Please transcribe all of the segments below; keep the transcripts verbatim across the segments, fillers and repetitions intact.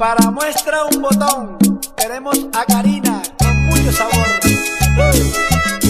Para muestra un botón, queremos a Karina con mucho sabor. ¡Uh!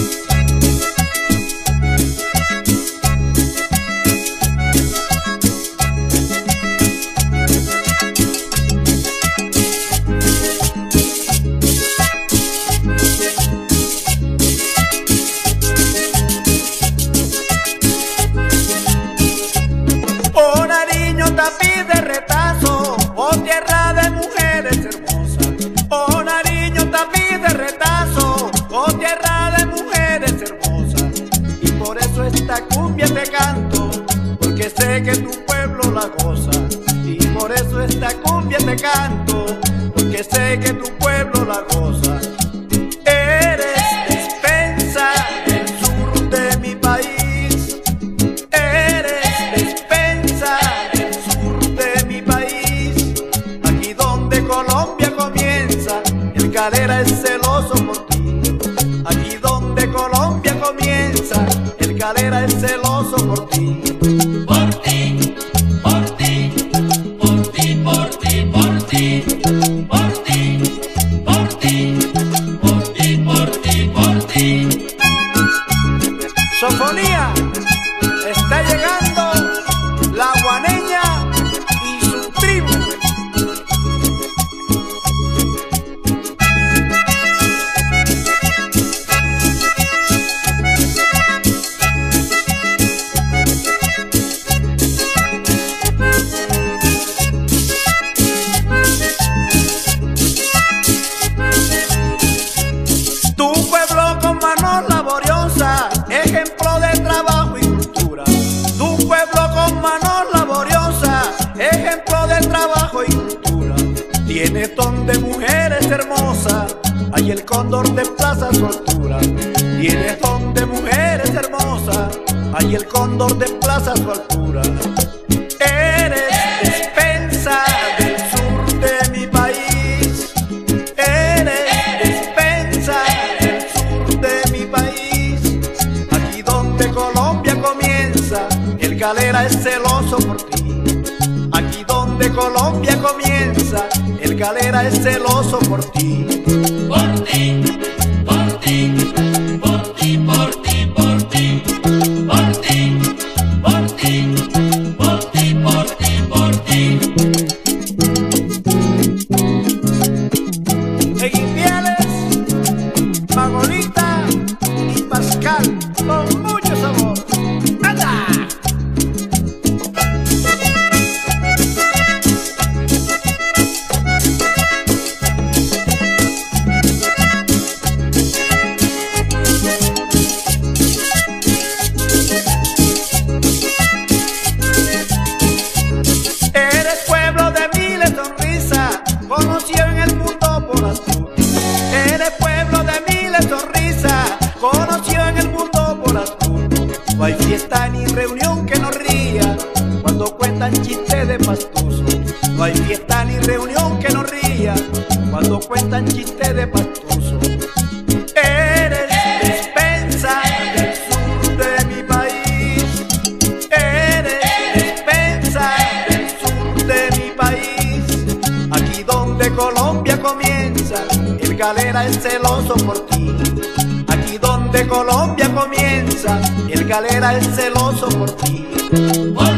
Oh, Nariño, tapiz de retazo, oh tierra de mujeres hermosas. Oh, Nariño, tapiz de retazo, oh tierra de mujeres hermosas. Y por eso esta cumbia te canto, porque sé que tu pueblo la goza. Y por eso esta cumbia te canto, porque sé que tu pueblo la goza. Eres despensa del sur de mi país. Eres despensa del sur de mi país. Aquí donde Colombia comienza, el Calera es celoso por ti. Aquí donde Colombia comienza, el Calera es celoso por ti. Por ti, por ti, por ti, por ti, por ti, por ti, por ti, por ti, por ti, por ti. Sofonía, está llegando la guaneña y su tribu. Tu pueblo con manos laboriosas, ejemplo de trabajo y cultura. Tu pueblo con manos laboriosas, ejemplo de trabajo y cultura. Tiene ton de mujeres hermosas, hay el cóndor de plaza a su altura. Tiene ton de mujeres hermosas, hay el cóndor de plaza a su altura. Eres despensa del sur de mi país. Eres despensa del sur de mi país. Aquí donde Colombia comienza, el Calera es celoso por ti. Aquí donde Colombia comienza, el Calera es celoso por ti. Por ti, por ti, por ti, por ti, por ti, por ti, por ti, por ti, por ti, por ti. Eguimpiales, Magolita y Pascal con mucho sabor. ¡Anda! Eres pueblo de miles sonrisas, conocido en el mundo por astucia. Eres pueblo de miles sonrisas, conocido en el mundo por astucia. No hay fiesta ni reunión que no ría cuando cuentan chistes de pastuso. No hay fiesta ni reunión que no ría cuando cuentan chistes de pastuso. Eres despensa del sur de mi país. Eres despensa del sur de mi país. Aquí donde Colombia comienza, el Calera es celoso por ti. Aquí donde Colombia comienza, el Calera es celoso por ti. Por